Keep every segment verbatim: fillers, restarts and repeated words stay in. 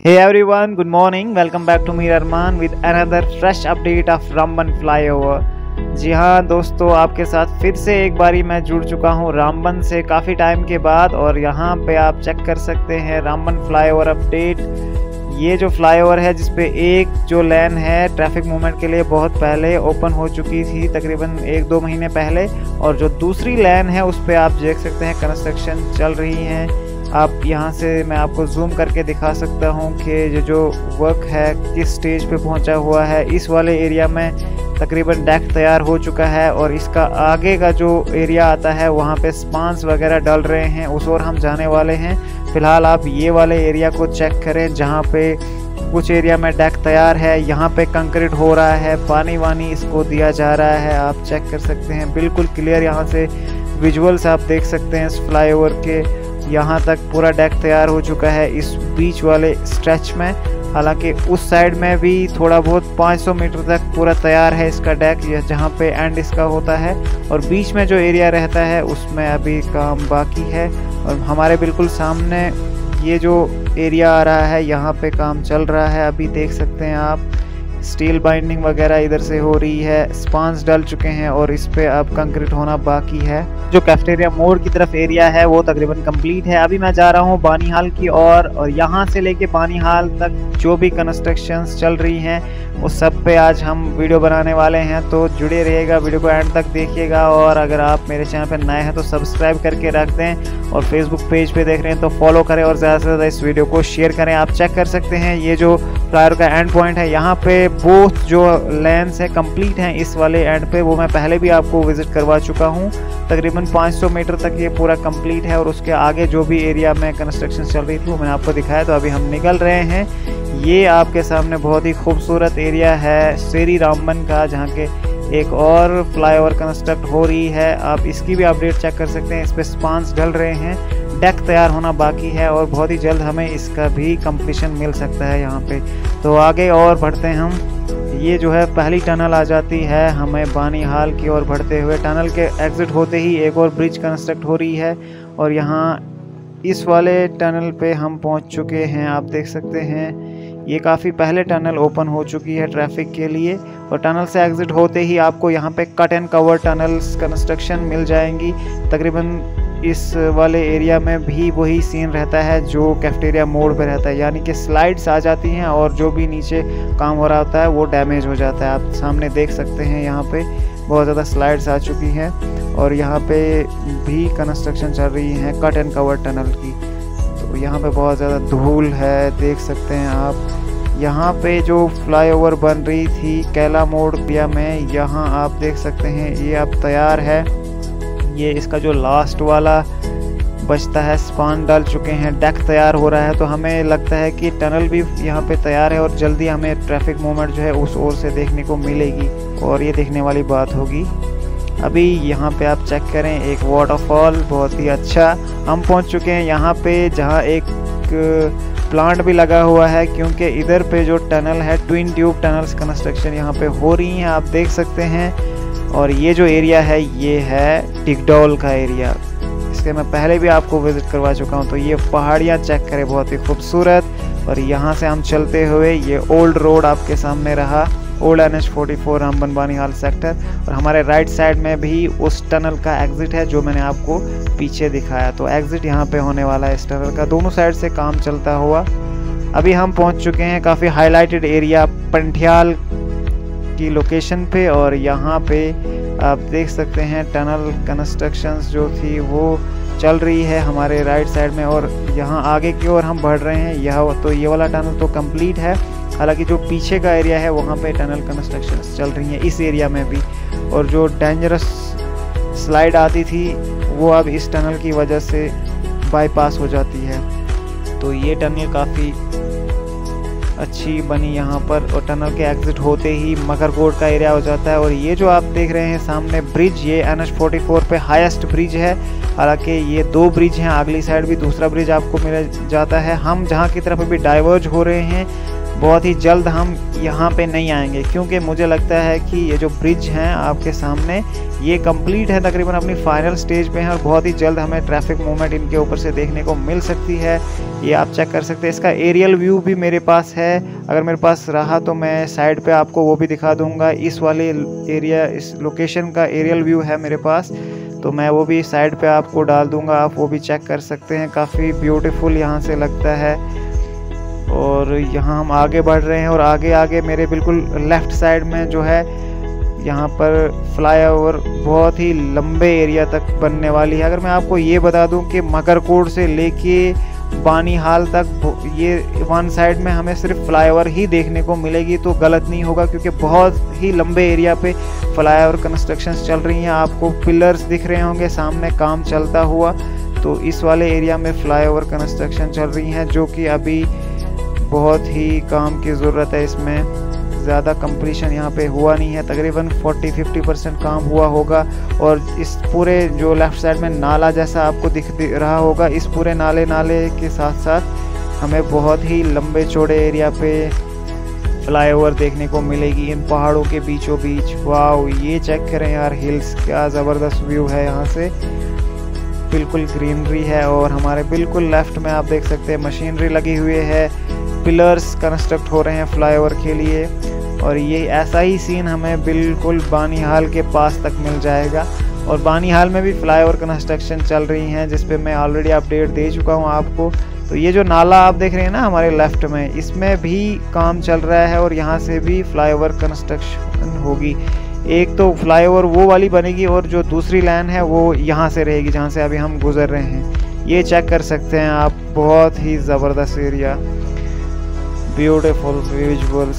Hey everyone, good morning. Welcome back to Mir Arman with another fresh update of Ramban flyover. जी हाँ दोस्तों, आपके साथ फिर से एक बारी मैं जुड़ चुका हूँ रामबन से काफ़ी टाइम के बाद। और यहाँ पे आप चेक कर सकते हैं रामबन फ्लाईओवर अपडेट। ये जो फ्लाईओवर है जिसपे एक जो लेन है ट्रैफिक मूवमेंट के लिए बहुत पहले ओपन हो चुकी थी, तकरीबन एक दो महीने पहले, और जो दूसरी लेन है उस पर आप देख सकते हैं कंस्ट्रक्शन चल रही है। आप यहाँ से मैं आपको जूम करके दिखा सकता हूँ कि जो जो वर्क है किस स्टेज पे पहुँचा हुआ है। इस वाले एरिया में तकरीबन डेक तैयार हो चुका है और इसका आगे का जो एरिया आता है वहाँ पे स्पांस वगैरह डल रहे हैं, उस ओर हम जाने वाले हैं। फ़िलहाल आप ये वाले एरिया को चेक करें जहाँ पे कुछ एरिया में डेक तैयार है, यहाँ पे कंक्रीट हो रहा है, पानी वानी इसको दिया जा रहा है। आप चेक कर सकते हैं बिल्कुल क्लियर, यहाँ से विजुअल्स आप देख सकते हैं इस फ्लाईओवर के। यहाँ तक पूरा डेक तैयार हो चुका है इस बीच वाले स्ट्रेच में। हालांकि उस साइड में भी थोड़ा बहुत पाँच सौ मीटर तक पूरा तैयार है इसका डेक, यह जहाँ पे एंड इसका होता है। और बीच में जो एरिया रहता है उसमें अभी काम बाकी है। और हमारे बिल्कुल सामने ये जो एरिया आ रहा है यहाँ पे काम चल रहा है, अभी देख सकते हैं आप। स्टील बाइंडिंग वगैरह इधर से हो रही है, स्पांस डल चुके हैं और इस पे अब कंक्रीट होना बाकी है। जो कैफेटेरिया मोड़ की तरफ एरिया है वो तकरीबन कंप्लीट है। अभी मैं जा रहा हूँ बानीहाल की ओर और, और यहाँ से लेके बानीहाल तक जो भी कंस्ट्रक्शंस चल रही हैं उस सब पे आज हम वीडियो बनाने वाले हैं। तो जुड़े रहिएगा, वीडियो को एंड तक देखिएगा। और अगर आप मेरे चैनल पर नए हैं तो सब्सक्राइब करके रख दें, और फेसबुक पेज पे देख रहे हैं तो फॉलो करें और ज़्यादा से ज़्यादा इस वीडियो को शेयर करें। आप चेक कर सकते हैं ये जो फ्लाईओवर का एंड पॉइंट है, यहाँ पे बोथ जो लेन्स है कंप्लीट हैं। इस वाले एंड पे वो मैं पहले भी आपको विजिट करवा चुका हूँ। तकरीबन पाँच सौ मीटर तक ये पूरा कंप्लीट है और उसके आगे जो भी एरिया में कंस्ट्रक्शन चल रही थी वो मैंने आपको दिखाया। तो अभी हम निकल रहे हैं। ये आपके सामने बहुत ही खूबसूरत एरिया है शेरी रामबन का, जहाँ के एक और फ्लाईओवर कंस्ट्रक्ट हो रही है। आप इसकी भी अपडेट चेक कर सकते हैं। इस पर स्पांस डल रहे हैं, डेक तैयार होना बाकी है और बहुत ही जल्द हमें इसका भी कंप्लीशन मिल सकता है यहाँ पे। तो आगे और बढ़ते हैं हम। ये जो है पहली टनल आ जाती है हमें बानीहाल की ओर बढ़ते हुए। टनल के एग्जिट होते ही एक और ब्रिज कंस्ट्रक्ट हो रही है और यहाँ इस वाले टनल पे हम पहुँच चुके हैं। आप देख सकते हैं ये काफ़ी पहले टनल ओपन हो चुकी है ट्रैफिक के लिए। और टनल से एग्जिट होते ही आपको यहाँ पे cut and cover tunnels construction मिल जाएंगी। तकरीबन इस वाले एरिया में भी वही सीन रहता है जो कैफेटेरिया मोड़ पे रहता है, यानी कि स्लाइड्स आ जाती हैं और जो भी नीचे काम हो रहा होता है वो डैमेज हो जाता है। आप सामने देख सकते हैं यहाँ पे बहुत ज़्यादा स्लाइड्स आ चुकी हैं और यहाँ पे भी कंस्ट्रक्शन चल रही है कट एंड कवर टनल की। तो यहाँ पे बहुत ज़्यादा धूल है, देख सकते हैं आप। यहाँ पे जो फ्लाईओवर बन रही थी कैला मोड़ एरिया में, यहाँ आप देख सकते हैं ये अब तैयार है। ये इसका जो लास्ट वाला बचता है स्पान डाल चुके हैं, डेक तैयार हो रहा है। तो हमें लगता है कि टनल भी यहाँ पे तैयार है और जल्दी हमें ट्रैफिक मूवमेंट जो है उस ओर से देखने को मिलेगी और ये देखने वाली बात होगी। अभी यहाँ पे आप चेक करें एक वाटरफॉल, बहुत ही अच्छा। हम पहुँच चुके हैं यहाँ पे जहाँ एक प्लांट भी लगा हुआ है, क्योंकि इधर पे जो टनल है ट्विन ट्यूब टनल्स कंस्ट्रक्शन यहाँ पे हो रही हैं, आप देख सकते हैं। और ये जो एरिया है ये है टिकडोल का एरिया, इसके मैं पहले भी आपको विजिट करवा चुका हूँ। तो ये पहाड़ियाँ चेक करें, बहुत ही खूबसूरत। और यहाँ से हम चलते हुए ये ओल्ड रोड आपके सामने रहा, old N H forty four Ramban Banihal sector. और हमारे राइट साइड में भी उस टनल का एग्जिट है जो मैंने आपको पीछे दिखाया। तो एग्जिट यहाँ पे होने वाला है इस टनल का, दोनों साइड से काम चलता हुआ। अभी हम पहुँच चुके हैं काफ़ी हाईलाइटेड एरिया पंठियाल की लोकेशन पे और यहाँ पे आप देख सकते हैं टनल कंस्ट्रक्शंस जो थी वो चल रही है हमारे राइट साइड में। और यहाँ आगे की ओर हम बढ़ रहे हैं। यह तो ये वाला टनल तो कंप्लीट है, हालांकि जो पीछे का एरिया है वहाँ पे टनल कंस्ट्रक्शंस चल रही हैं इस एरिया में भी। और जो डेंजरस स्लाइड आती थी वो अब इस टनल की वजह से बाईपास हो जाती है। तो ये टनल काफ़ी अच्छी बनी यहाँ पर। और टनल के एग्जिट होते ही मकरकोट का एरिया हो जाता है। और ये जो आप देख रहे हैं सामने ब्रिज, ये एन एच फोर्टी फोर पे हाईएस्ट ब्रिज है। हालांकि ये दो ब्रिज हैं, अगली साइड भी दूसरा ब्रिज आपको मिल जाता है। हम जहाँ की तरफ अभी डाइवर्ज हो रहे हैं बहुत ही जल्द हम यहाँ पे नहीं आएंगे, क्योंकि मुझे लगता है कि ये जो ब्रिज हैं आपके सामने ये कंप्लीट है, तकरीबन अपनी फाइनल स्टेज पे हैं और बहुत ही जल्द हमें ट्रैफिक मूवमेंट इनके ऊपर से देखने को मिल सकती है। ये आप चेक कर सकते हैं। इसका एरियल व्यू भी मेरे पास है, अगर मेरे पास रहा तो मैं साइड पे आपको वो भी दिखा दूंगा। इस वाले एरिया, इस लोकेशन का एरियल व्यू है मेरे पास, तो मैं वो भी साइड पे आपको डाल दूंगा, आप वो भी चेक कर सकते हैं। काफ़ी ब्यूटीफुल यहाँ से लगता है। और यहाँ हम आगे बढ़ रहे हैं और आगे आगे मेरे बिल्कुल लेफ़्ट साइड में जो है यहाँ पर फ्लाईओवर बहुत ही लंबे एरिया तक बनने वाली है। अगर मैं आपको ये बता दूं कि मकरकोट से लेके बानीहाल तक ये वन साइड में हमें सिर्फ फ्लाईओवर ही देखने को मिलेगी तो गलत नहीं होगा, क्योंकि बहुत ही लंबे एरिया पे फ्लाईओवर कंस्ट्रक्शंस चल रही हैं। आपको पिलर्स दिख रहे होंगे सामने काम चलता हुआ, तो इस वाले एरिया में फ्लाईओवर कंस्ट्रक्शन चल रही हैं, जो कि अभी बहुत ही काम की ज़रूरत है। इसमें ज़्यादा कंप्लीशन यहाँ पे हुआ नहीं है, तकरीबन चालीस पचास परसेंट काम हुआ होगा। और इस पूरे जो लेफ़्ट साइड में नाला जैसा आपको दिख रहा होगा, इस पूरे नाले नाले के साथ साथ हमें बहुत ही लंबे चौड़े एरिया पे फ्लाईओवर देखने को मिलेगी इन पहाड़ों के बीचों बीच। वाओ, ये चेक करें यार, हिल्स, क्या ज़बरदस्त व्यू है यहाँ से। बिल्कुल ग्रीनरी है और हमारे बिल्कुल लेफ़्ट में आप देख सकते हैं मशीनरी लगी हुई है, पिलर्स कंस्ट्रक्ट हो रहे हैं फ्लाईओवर के लिए। और ये ऐसा ही सीन हमें बिल्कुल बानीहाल के पास तक मिल जाएगा। और बानीहाल में भी फ्लाईओवर कंस्ट्रक्शन चल रही हैं, जिस पे मैं ऑलरेडी अपडेट दे चुका हूँ आपको। तो ये जो नाला आप देख रहे हैं ना हमारे लेफ़्ट में, इसमें भी काम चल रहा है और यहाँ से भी फ्लाईओवर कंस्ट्रक्शन होगी। एक तो फ्लाईओवर वो वाली बनेगी और जो दूसरी लाइन है वो यहाँ से रहेगी जहाँ से अभी हम गुजर रहे हैं। ये चेक कर सकते हैं आप, बहुत ही ज़बरदस्त एरिया, ब्यूटीफुल विजुअल्स,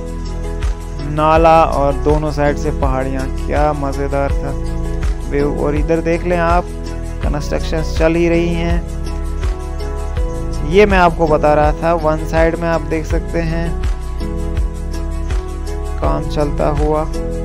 नाला और दोनों साइड से पहाड़ियाँ, क्या मज़ेदार था व्यू। और इधर देख लें आप, कंस्ट्रक्शंस चल ही रही हैं। ये मैं आपको बता रहा था, वन साइड में आप देख सकते हैं काम चलता हुआ।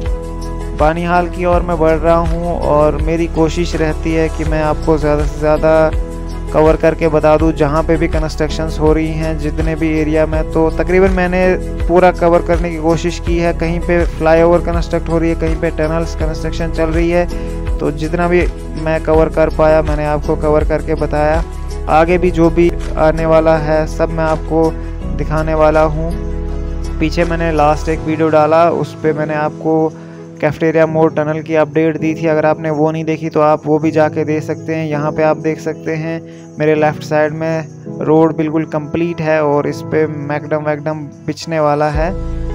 बानीहाल की ओर मैं बढ़ रहा हूँ और मेरी कोशिश रहती है कि मैं आपको ज़्यादा से ज़्यादा कवर करके बता दूँ जहाँ पे भी कंस्ट्रक्शंस हो रही हैं, जितने भी एरिया में। तो तकरीबन मैंने पूरा कवर करने की कोशिश की है। कहीं पे फ्लाईओवर कंस्ट्रक्ट हो रही है, कहीं पे टनल्स कंस्ट्रक्शन चल रही है, तो जितना भी मैं कवर कर पाया मैंने आपको कवर करके बताया। आगे भी जो भी आने वाला है सब मैं आपको दिखाने वाला हूँ। पीछे मैंने लास्ट एक वीडियो डाला, उस पर मैंने आपको कैफेटेरिया मोड़ टनल की अपडेट दी थी। अगर आपने वो नहीं देखी तो आप वो भी जाके देख सकते हैं। यहाँ पे आप देख सकते हैं मेरे लेफ़्ट साइड में रोड बिल्कुल कंप्लीट है और इस पे मैकडम वैकडम बिछने वाला है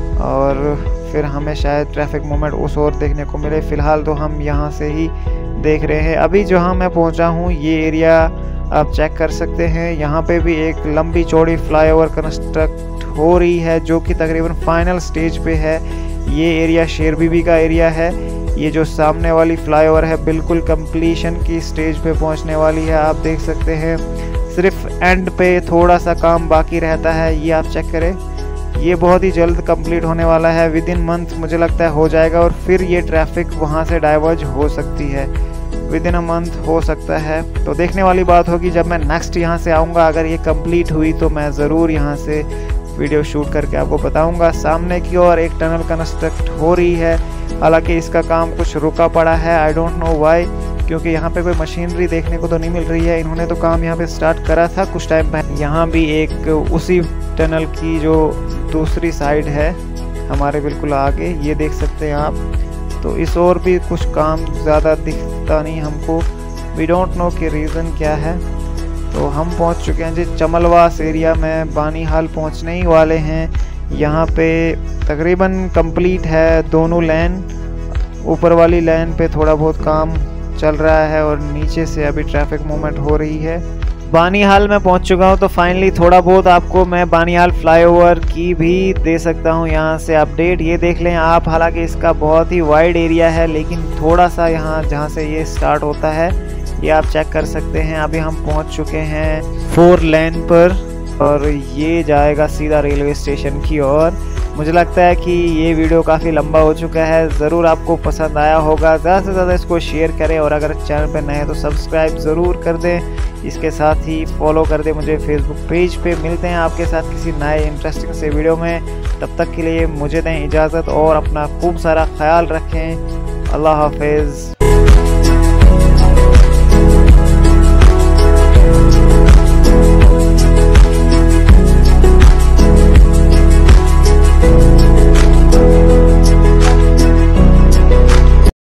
और फिर हमें शायद ट्रैफिक मूवमेंट उस ओर देखने को मिले। फ़िलहाल तो हम यहाँ से ही देख रहे हैं। अभी जहाँ मैं पहुँचा हूँ ये एरिया आप चेक कर सकते हैं। यहाँ पे भी एक लंबी चौड़ी फ्लाईओवर कंस्ट्रक्ट हो रही है, जो कि तकरीबन फाइनल स्टेज पे है। ये एरिया शेर बीबी का एरिया है। ये जो सामने वाली फ्लाईओवर है बिल्कुल कंप्लीशन की स्टेज पे पहुंचने वाली है, आप देख सकते हैं। सिर्फ एंड पे थोड़ा सा काम बाकी रहता है, ये आप चेक करें। ये बहुत ही जल्द कंप्लीट होने वाला है, विद इन मंथ मुझे लगता है हो जाएगा और फिर ये ट्रैफिक वहाँ से डाइवर्ज हो सकती है, विद इन अ मंथ हो सकता है। तो देखने वाली बात होगी जब मैं नेक्स्ट यहाँ से आऊँगा। अगर ये कंप्लीट हुई तो मैं ज़रूर यहाँ से वीडियो शूट करके आपको बताऊंगा। सामने की ओर एक टनल कंस्ट्रक्ट हो रही है, हालांकि इसका काम कुछ रुका पड़ा है, आई डोंट नो व्हाई, क्योंकि यहाँ पे कोई मशीनरी देखने को तो नहीं मिल रही है। इन्होंने तो काम यहाँ पे स्टार्ट करा था कुछ टाइम पहले। यहाँ भी एक उसी टनल की जो दूसरी साइड है हमारे बिल्कुल आगे, ये देख सकते हैं आप। तो इस ओर भी कुछ काम ज़्यादा दिखता नहीं हमको, वी डोंट नो कि रीज़न क्या है। तो हम पहुंच चुके हैं जी चमलवास एरिया में, बानीहाल पहुंचने ही वाले हैं। यहाँ पे तकरीबन कंप्लीट है दोनों लेन। ऊपर वाली लेन पे थोड़ा बहुत काम चल रहा है और नीचे से अभी ट्रैफिक मूवमेंट हो रही है। बानीहाल में पहुंच चुका हूं, तो फाइनली थोड़ा बहुत आपको मैं बानीहाल फ्लाईओवर की भी दे सकता हूं यहाँ से अपडेट। ये देख लें आप, हालांकि इसका बहुत ही वाइड एरिया है, लेकिन थोड़ा सा यहाँ जहाँ से ये स्टार्ट होता है ये आप चेक कर सकते हैं। अभी हम पहुंच चुके हैं फोर लेन पर। और ये जाएगा सीधा रेलवे स्टेशन की ओर। मुझे लगता है कि ये वीडियो काफ़ी लंबा हो चुका है, ज़रूर आपको पसंद आया होगा। ज़्यादा से ज़्यादा इसको शेयर करें और अगर चैनल पर नए हैं तो सब्सक्राइब ज़रूर कर दें। इसके साथ ही फॉलो कर दें मुझे फेसबुक पेज पे। मिलते हैं आपके साथ किसी नए इंटरेस्टिंग से वीडियो में, तब तक के लिए मुझे दें इजाज़त और अपना खूब सारा ख्याल रखें। अल्लाह हाफिज़।